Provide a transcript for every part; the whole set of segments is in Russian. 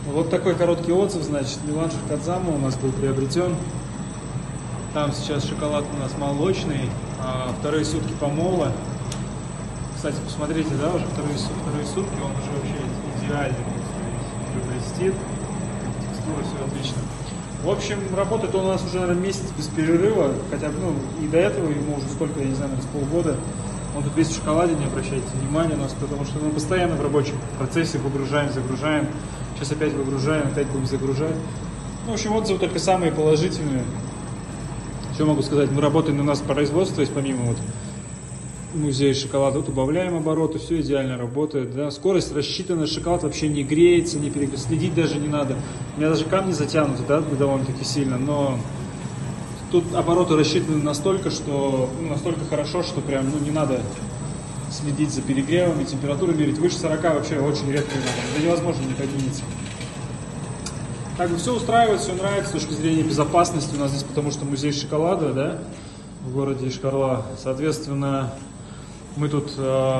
Вот такой короткий отзыв, значит, меланж Кадзама у нас был приобретен. Там сейчас шоколад у нас молочный, а вторые сутки помола. Кстати, посмотрите, да, уже вторые сутки, он уже вообще идеальный, уже блестит, текстура, все отлично. В общем, работает он у нас уже, наверное, месяц без перерыва, хотя бы, ну, и до этого ему уже сколько, я не знаю, наверное, с полгода. Он тут весь в шоколаде, не обращайте внимания у нас, потому что мы постоянно в рабочем процессе выгружаем, загружаем. Сейчас опять выгружаем, опять будем загружать. Ну, в общем, отзывы только самые положительные. Что могу сказать, мы работаем у нас по производству, то есть помимо вот музея шоколада, вот убавляем обороты, все идеально работает. Да. Скорость рассчитана, шоколад вообще не греется, не следить даже не надо. У меня даже камни затянуты, да, довольно-таки сильно, но тут обороты рассчитаны настолько, что, ну, настолько хорошо, что прям, ну, не надо следить за перегревами, температуру мерить. Выше 40 вообще очень редко надо. Это невозможно не поднимется. Так бы все устраивает, все нравится с точки зрения безопасности у нас здесь, потому что музей шоколада, да, в городе Йошкар-Ола. Соответственно, мы тут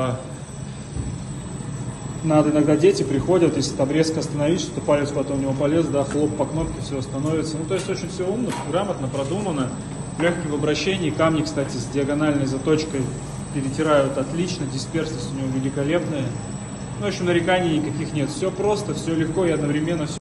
надо иногда дети приходят, если там резко остановить, что-то палец потом у него полез, да, хлоп по кнопке, все остановится. Ну, то есть очень все умно, грамотно, продумано, легкий в обращении. Камни, кстати, с диагональной заточкой перетирают отлично, дисперсность у него великолепная. Ну, в общем, нареканий никаких нет. Все просто, все легко и одновременно все